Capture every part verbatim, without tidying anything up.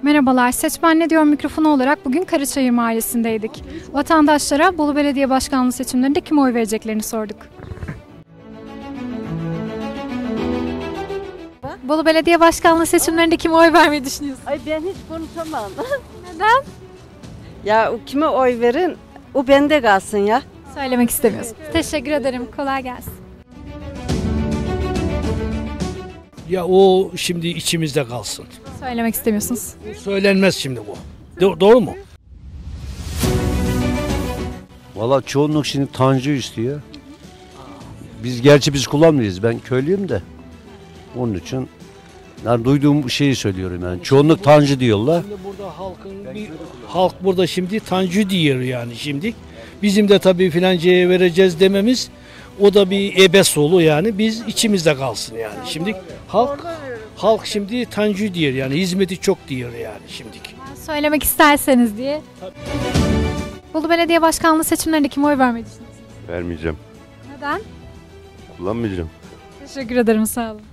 Merhabalar, Seçmen Ne Diyor mikrofonu olarak bugün Karaçayır Mahallesi'ndeydik. Vatandaşlara Bolu Belediye Başkanlığı seçimlerinde kime oy vereceklerini sorduk. Bolu Belediye Başkanlığı seçimlerinde kime oy vermeyi düşünüyorsun? Ay ben hiç konuşamam. Neden? Ya kime oy verin, o bende kalsın ya. Söylemek istemiyorsun. Teşekkür ederim, kolay gelsin. Ya o şimdi içimizde kalsın. Söylemek istemiyorsunuz. Söylenmez şimdi bu. Do- doğru mu? Valla çoğunluk şimdi Tanju istiyor. Biz gerçi biz kullanmıyoruz. Ben köylüyüm de. Onun için yani duyduğum şeyi söylüyorum yani. Çoğunluk Tanju diyorlar. Şimdi burada halkın bir halk burada şimdi Tanju diyor yani şimdi. Bizim de tabii filancaya vereceğiz dememiz o da bir ebes olu yani. Biz içimizde kalsın yani. Şimdi halk halk şimdi Tanju diyor yani. Hizmeti çok diyor yani şimdiki. Söylemek isterseniz diye. Tabii. Bolu Belediye Başkanlığı seçimlerinde kime oy vermeyi düşünüyorsunuz? Vermeyeceğim. Neden? Kullanmayacağım. Teşekkür ederim, sağ olun.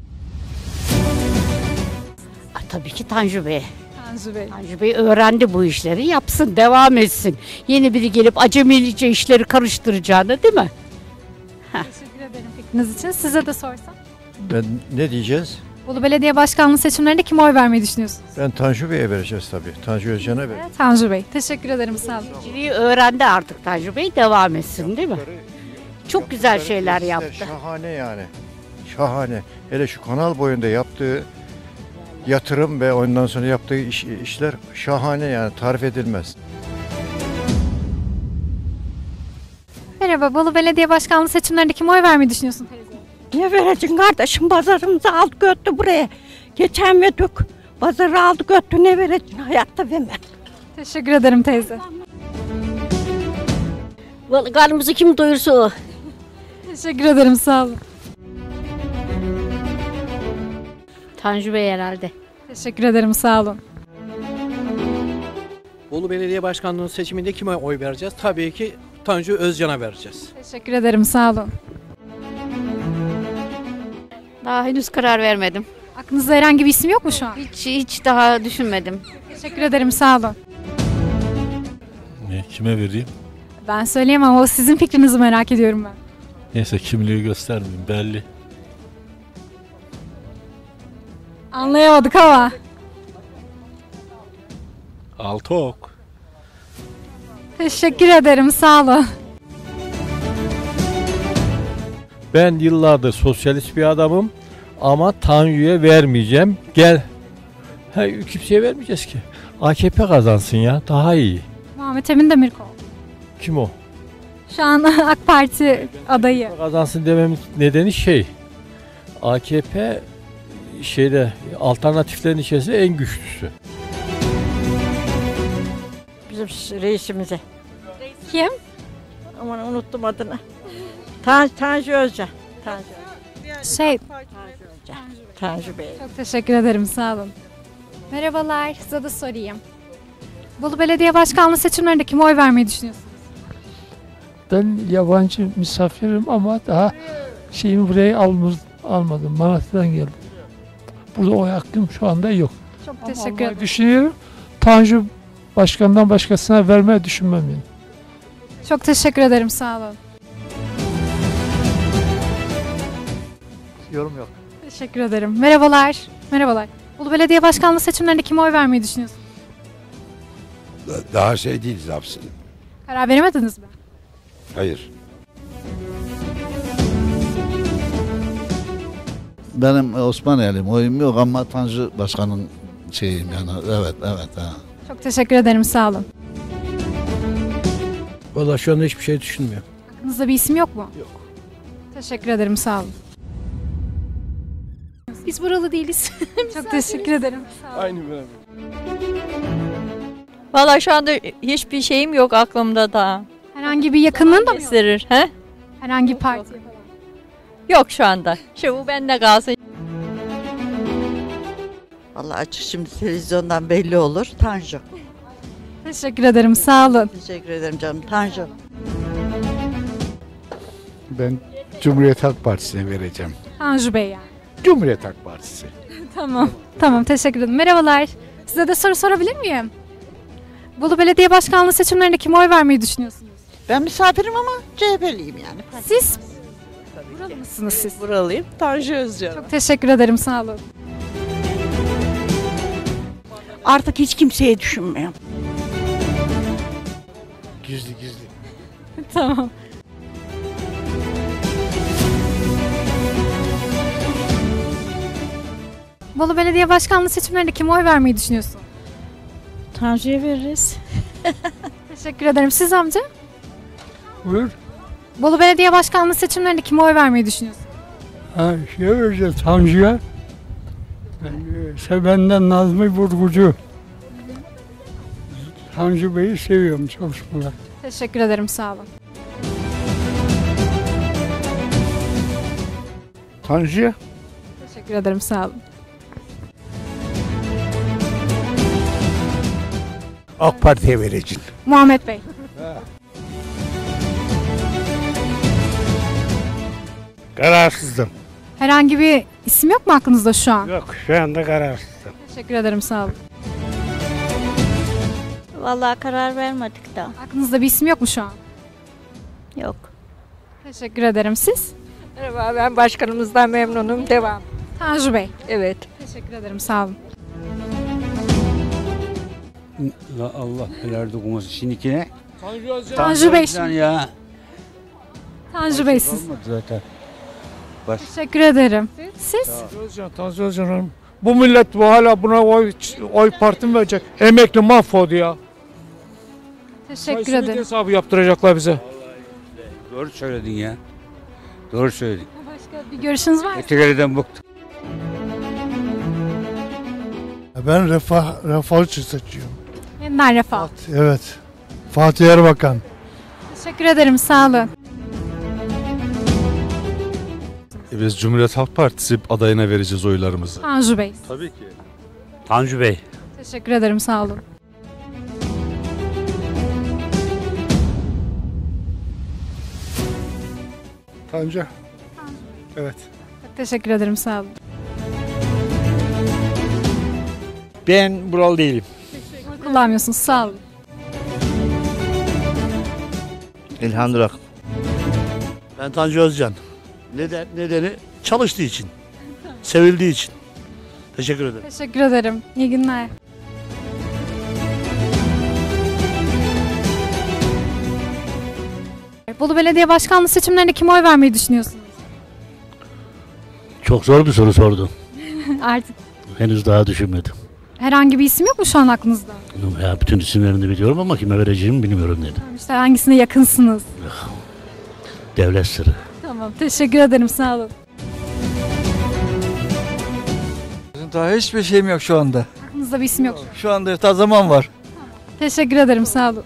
Ay, tabii ki Tanju Bey. Tanju Bey. Tanju Bey öğrendi bu işleri, yapsın, devam etsin. Yeni biri gelip acemilice işleri karıştıracağını, değil mi? Teşekkür ederim fikriniz için. Size de sorsam. Ben ne diyeceğiz? Bolu Belediye Başkanlığı seçimlerinde kime oy vermeyi düşünüyorsunuz? Ben Tanju Bey'e vereceğiz tabii. Tanju Özcan'a vereceğiz. Evet, Tanju Bey. Teşekkür ederim, sağ olun. İşçiliği öğrendi artık Tanju Bey, devam etsin, değil mi? Çok güzel şeyler Yaptıkları yaptı. işler Şahane yani. Şahane. Hele şu kanal boyunda yaptığı yatırım ve ondan sonra yaptığı iş, işler şahane yani, tarif edilmez. Merhaba, Bolu Belediye Başkanlığı seçimlerinde kime oy vermeyi düşünüyorsun teyze? Ne vereceksin kardeşim, pazarımızı aldı götürdü buraya. Geçen verdik, pazarı aldı götürdü, ne vereceksin, hayatta vermem. Teşekkür ederim teyze. Vallahi karnımızı kim doyursa o. Teşekkür ederim, sağ olun. Tanju Bey herhalde. Teşekkür ederim, sağ olun. Bolu Belediye Başkanlığı seçiminde kime oy vereceğiz? Tabii ki Tanju Özcan'a vereceğiz. Teşekkür ederim, sağ olun. Daha henüz karar vermedim. Aklınızda herhangi bir isim yok mu şu an? Hiç hiç daha düşünmedim. Teşekkür ederim, sağ olun. Ne, kime vereyim? Ben söyleyemem, o sizin fikrinizi merak ediyorum ben. Neyse, kimliği göstermeyeyim, belli. Anlayamadık ama. Altı ok. Teşekkür ederim, sağ olun. Ben yıllardır sosyalist bir adamım ama Tanju'ya vermeyeceğim. Gel. Ha, kimseye vermeyeceğiz ki. A K P kazansın ya, daha iyi. Muhammed Emin Demirkol. Kim o? Şu an AK Parti adayı. Kazansın dememin nedeni şey. A K P şeyde alternatiflerin içerisinde en güçlüsü. Bizim reisimize. Kim? Aman unuttum adını. Tan Tanju Özcan. Tanju. Şey, Tanju Bey. çok teşekkür ederim, sağ olun. Merhabalar, size de sorayım. Bolu Belediye Başkanlığı seçimlerinde kime oy vermeyi düşünüyorsunuz? Ben yabancı misafirim ama daha şeyimi buraya almaz, almadım. Malatya'dan geldim. Burada oy hakkım şu anda yok. Çok Ama teşekkür almayı ederim. düşünüyorum. Tanju başkandan başkasına vermeyi düşünmem yani. Çok teşekkür ederim, sağ olun. Yorum yok. Teşekkür ederim. Merhabalar. Merhabalar. Bolu Belediye Başkanlığı seçimlerinde kime oy vermeyi düşünüyorsunuz? Daha şey değiliz aslında. Karar veremediniz mi? Hayır. Benim Osmaniyeliyim, oyum yok ama Tanju Başkan'ın şeyiyim yani. Evet, evet. Ha. Çok teşekkür ederim, sağ olun. Vallahi şu anda hiçbir şey düşünmüyorum. Aklınızda bir isim yok mu? Yok. Teşekkür ederim, sağ olun. Biz buralı değiliz. Çok teşekkür ederim. Sağ olun. Aynı böyle. Valla şu anda hiçbir şeyim yok aklımda da. Herhangi bir yakınlığın da mı yok? Gösterir. He? Herhangi bir parti? Yok şu anda. Şu bu bende kalsın. Vallahi açık şimdi televizyondan belli olur. Tanju. Teşekkür ederim, sağ olun. Teşekkür ederim canım. Tanju. Ben Cumhuriyet Halk Partisi'ne vereceğim. Tanju Bey yani. Cumhuriyet Halk Partisi. Tamam, tamam, teşekkür ederim. Merhabalar. Size de soru sorabilir miyim? Bolu Belediye Başkanlığı seçimlerinde kime oy vermeyi düşünüyorsunuz? Ben misafirim ama C H P'liyim yani. Siz? Buralı mısınız siz? Buralıyım. Tanju Özcan. Çok teşekkür ederim, sağ olun. Artık hiç kimseye düşünmüyorum. Gizli gizli. Tamam. Bolu Belediye Başkanlığı seçimlerinde kime oy vermeyi düşünüyorsun? Tanju'ya veririz. Teşekkür ederim. Siz amca? Buyur. Bolu Belediye Başkanlığı seçimlerinde kime oy vermeyi düşünüyorsun? Ha, şey vereceğiz Tanju'ya. Ben, Sevenden Nazmi Burgucu. Tanju Bey'i seviyorum çalışmalar. Teşekkür ederim, sağ olun. Tanju'ya. Teşekkür ederim, sağ olun. AK Parti'ye vereceğim. Muhammed Bey. Kararsızdım. Herhangi bir isim yok mu aklınızda şu an? Yok, şu anda kararsızdım. Teşekkür ederim, sağ olun. Vallahi karar vermedik daha. Aklınızda bir isim yok mu şu an? Yok. Teşekkür ederim. Siz? Merhaba, ben başkanımızdan memnunum. Devam. Tanju Bey. Evet. Teşekkür ederim, sağ olun. Allah helal dokunmasın şimdikine. Tanju Bey. Ya. Tanju Bey siz. Olmadı zaten. Baş. Teşekkür ederim. Siz? Özcan, Tanju Özcan Hanım. Bu millet bu hala buna oy, oy parti mi verecek? Emekli mahvoldu ya. Teşekkür Simit ederim. hesabı yaptıracaklar bize. Doğru söyledin ya. Doğru söyledin. Başka bir görüşünüz var mı? Etegeriden bıktım. Ben refah, refah için seçiyorum. Yeniden Refah. Evet. Fatih Erbakan. Teşekkür ederim, sağ olun. Biz Cumhuriyet Halk Partisi adayına vereceğiz oylarımızı. Tanju Bey. Tabii ki. Tanju Bey. Teşekkür ederim, sağ olun. Tanju. Evet. Çok teşekkür ederim, sağ olun. Ben buralı değilim. Oy kullanmıyorsunuz, sağ olun. İlhan Durak. Ben Tanju Özcan. Neden? Nedeni çalıştığı için. Sevildiği için. Teşekkür ederim. Teşekkür ederim. İyi günler. Bolu Belediye Başkanlığı seçimlerinde kime oy vermeyi düşünüyorsunuz? Çok zor bir soru sordun. Artık Henüz daha düşünmedim. herhangi bir isim yok mu şu an aklınızda? Ya bütün isimlerini biliyorum ama kime vereceğimi bilmiyorum dedi. İşte hangisine yakınsınız? Devlet sırrı. Tamam, teşekkür ederim, sağ olun. Daha hiçbir şeyim yok şu anda. Aklınızda bir isim yok. Şu anda ta zaman var. Teşekkür ederim, sağ olun.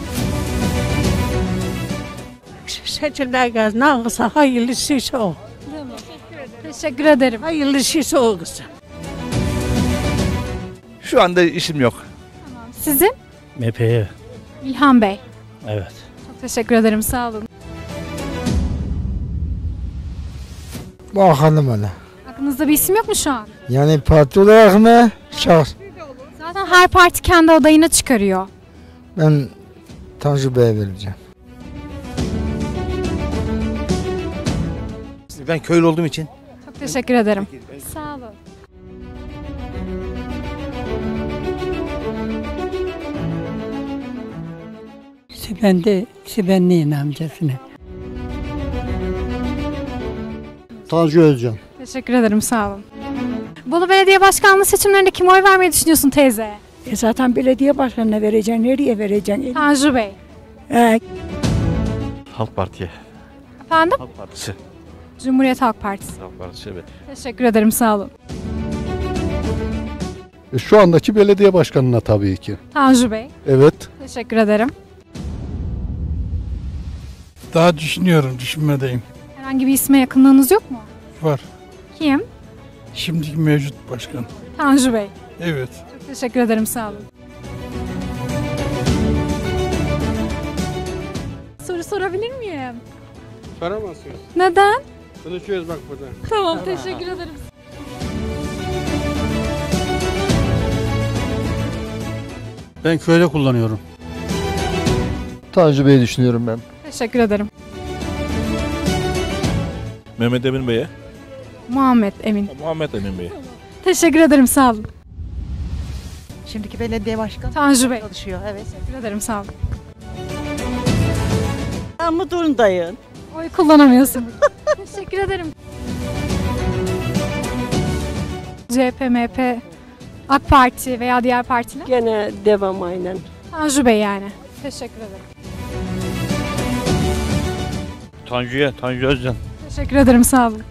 Seçimler geldi. Hangisi hayırlısıysa o. Teşekkür ederim. Hayırlısıysa o kızım. Şu anda işim yok. Sizin? M P'ye. İlhan Bey. Evet. Çok teşekkür ederim, sağ olun. Bakalım hele. Aklınızda bir isim yok mu şu an? Yani parti olarak mı? Şahs. Zaten her parti kendi adayını çıkarıyor. Ben Tanju Bey'e vereceğim. Ben köylü olduğum için. Çok teşekkür ederim. Sağ olun. Ben de Sibenli'nin amcasına. Tanju Özcan. Teşekkür ederim, sağ olun. Bolu Belediye Başkanlığı seçimlerinde kime oy vermeyi düşünüyorsun teyze? E zaten belediye başkanına vereceksin. Nereye vereceksin? Tanju Bey. Ee, Halk Parti'ye. Efendim? Halk Partisi. Cumhuriyet Halk Partisi. Halk Partisi evet. Teşekkür ederim, sağ olun. Şu andaki belediye başkanına tabii ki. Tanju Bey. Evet. Teşekkür ederim. Daha düşünüyorum, düşünmedeyim. Herhangi bir isme yakınlığınız yok mu? Var. Kim? Şimdiki mevcut başkan. Tanju Bey. Evet. Çok teşekkür ederim, sağ olun. Soru sorabilir miyim? Soramazsınız. Neden? Konuşuyoruz bak burada. Tamam, teşekkür ederim. Ben köyde kullanıyorum. Tanju Bey'i düşünüyorum ben. Teşekkür ederim. Mehmet Emin Bey'e. Muhammed Emin. Muhammed Emin Bey'e. Teşekkür ederim, sağ olun. Şimdiki belediye başkanı Tanju Bey. çalışıyor. Evet. Teşekkür ederim, sağ olun. Mudur'undayım. Oy kullanamıyorsunuz. Teşekkür ederim. C H P, M H P, AK Parti veya diğer partiler? Gene devam aynen. Tanju Bey yani. Teşekkür ederim. Tanju'ya, Tanju Özcan. Teşekkür ederim, sağ olun.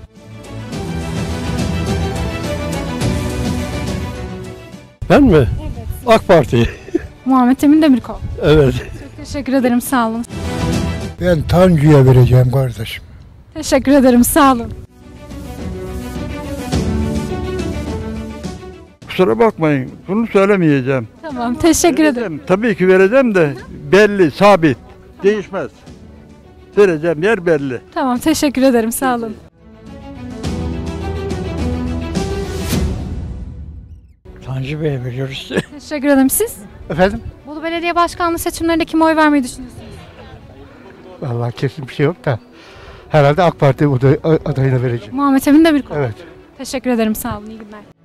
Ben mi? AK Parti. Muhammed Emin Demirkol. Evet. Çok teşekkür ederim, sağ olun. Ben Tanju'ya vereceğim kardeşim. Teşekkür ederim, sağ olun. Kusura bakmayın, bunu söylemeyeceğim. Tamam, teşekkür ederim. Tabii ki vereceğim de belli, sabit, değişmez. Vereceğim yer belli. Tamam, teşekkür ederim, sağ olun. Tanju Bey'e veriyoruz. Teşekkür ederim. Siz? Efendim? Bolu Belediye Başkanlığı seçimlerinde kime oy vermeyi düşünüyorsunuz? Vallahi kesin bir şey yok da. Herhalde AK Parti adayına vereceğim. Muhammed Emin Demirkol. Evet. Teşekkür ederim, sağ olun, iyi günler.